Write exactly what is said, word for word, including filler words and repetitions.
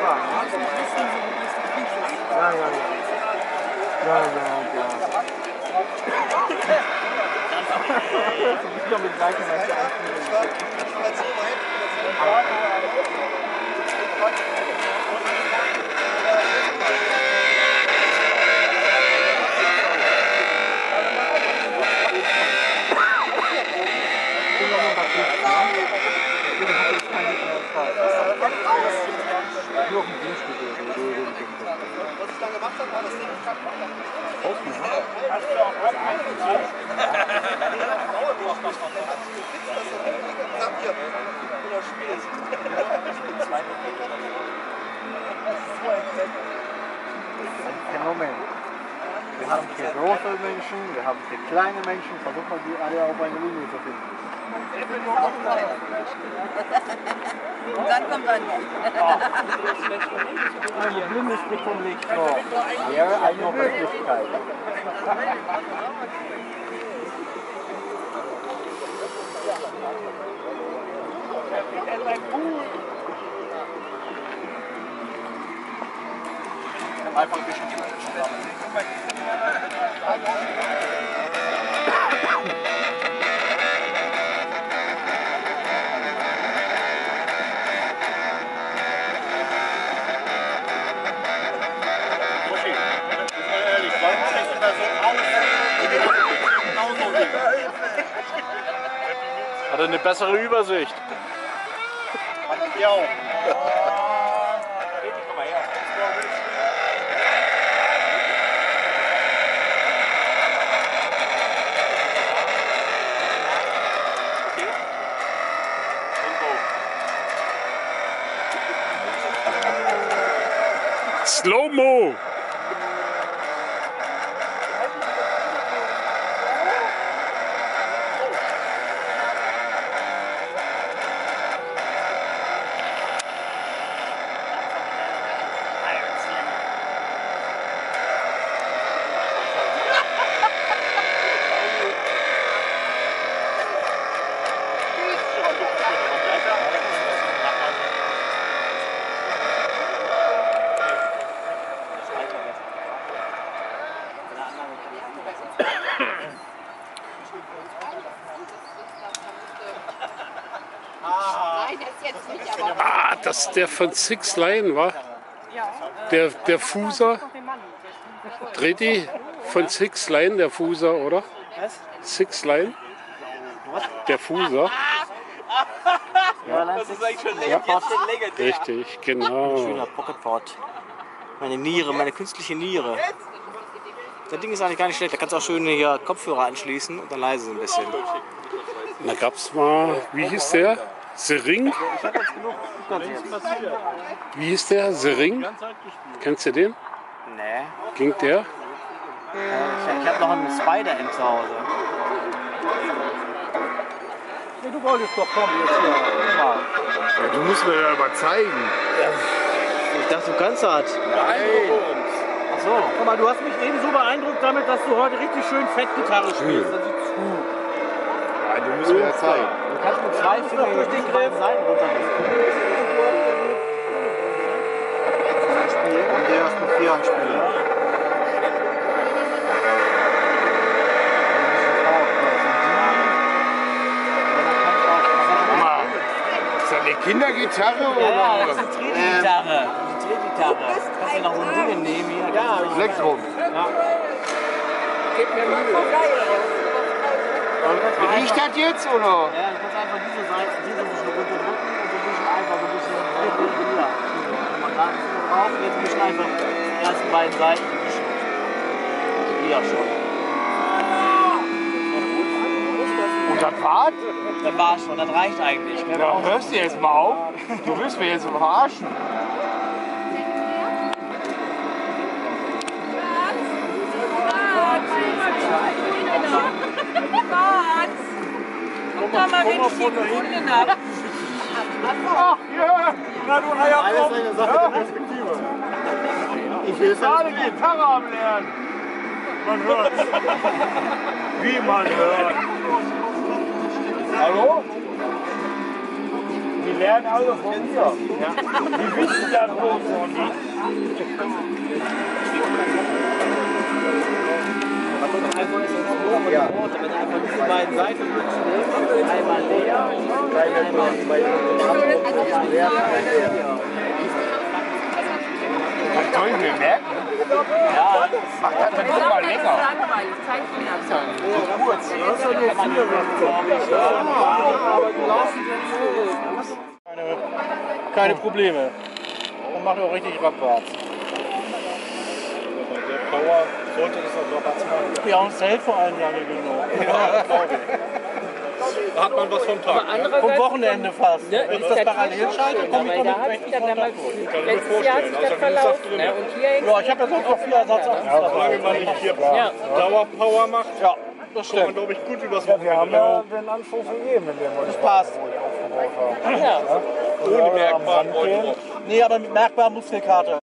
Ja, ja, ja. Ja, ja, ja. Ich glaube, mit gleichen nur auf dem Dienststück oder so. Was ich da gemacht habe, war das Ding. Offen, ne? Hast du auch was eingezogen? Phänomen. Wir haben hier große Menschen, wir haben hier kleine Menschen, versuchen wir die alle auf eine Linie zu finden. Und dann kommt ein Eine blinde Stück vom Licht wäre eine Möglichkeit. Einfach ein bisschen Hat er eine bessere Übersicht? Ja. Slow-Mo! Ah, das ist der von Six Line, war? Der, der Fuser. Dreht die von Six Line, der Fuser, oder? Six Line? Der Fuser. Das ist eigentlich schon legendär. Richtig, genau. Schöner Pocketport. Meine Niere, meine künstliche Niere. Das Ding ist eigentlich gar nicht schlecht. Da kannst du auch schön hier Kopfhörer anschließen und dann leise so ein bisschen. Da gab es mal, wie hieß der? Sering? Wie hieß der? Sering? Kennst du den? Nee. Ging der? Ich, ich habe noch einen Spider-M zu Hause. Nee, du wolltest doch kommen jetzt hier. Ja, du musst mir ja mal zeigen. Ich dachte, du kannst das. Nein. Ach so. Guck mal, du hast mich eben so beeindruckt damit, dass du heute richtig schön fett Gitarre spielst. Das sieht's gut. Nein, du musst mir ja zeigen. Du kannst mit zwei Fingern durch den Griff Seiten runterrichten. Und der erst mit vier anspielen. Ist das eine Kindergitarre Ja, oder? ja, das ist eine Drehgitarre. Eine Drehgitarre. Kannst du noch so ein Ding nehmen hier? Ja, Plektrum. Ja. Gib mir Mühe. Bin ich das jetzt oder? Ja, du kannst einfach diese Seite, diese ein bisschen runterdrücken und so ein bisschen einfach so ein bisschen höher. Man kann es drauf, jetzt ein bisschen einfach die ersten beiden Seiten ein bisschen. Ja, schon. Und das war's? Das war's schon, das reicht eigentlich. Ja, dann hörst du jetzt mal auf. Du willst mich jetzt verarschen. Guck mal, mal, wenn ich die gefunden habe. Ach ja, na du Eierkopf. Alles eine Sache der Perspektive. Ich will gerade Gitarre am Lernen. Man hört. Wie man hört. Hallo? Wie lernen alle von mir. Ja. Die wissen das bloß noch nicht. Einfach ist es nur von der Worte, wenn einfach diese beiden Seiten nimmst, einmal leer, einmal leer. Das soll ich mir merken. Ja, Mach das dann immer mal länger. Langweilig, Zeitfinanzierung. kurz. Das ist ja jetzt hier, glaube ich. Aber du laufst Keine, keine Probleme. Und macht auch richtig Rabatz. Der Power sollte das auch Rabatz machen. Ja, und es hält vor allem lange genug. Ja, glaube ich. Da hat man was vom Tag. vom Wochenende fast. Ne, Wenn ich das parallel schalte, komme ich weil da damit hat recht sich dann damals, Kann ich mir letztes Jahr hat vorstellen. sich das Also verlaufen. Ne? Und hier hängt Ja, ich habe ja sonst noch vier Ersatzautos Ja, dabei. solange man nicht hier Ja. Dauerpower macht, Ja, das kommt man, stimmt. glaube ich, gut übers Ja, wir haben ja Wochenende. den Anschluss gegeben, in dem wir Das passt. aufgebaut haben. ja. Ohne merkbaren Beutel. Nee, aber mit merkbarer Muskelkater.